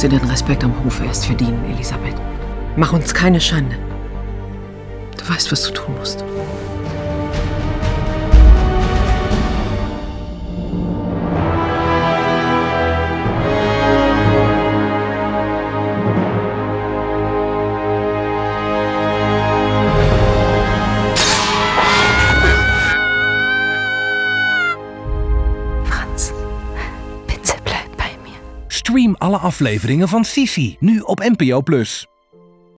dir den Respekt am Hofe erst verdienen, Elisabeth. Mach uns keine Schande. Du weißt, was du tun musst. Frans, bitte bleib bei mir. Stream alle afleveringen van Sisi, nu op NPO+.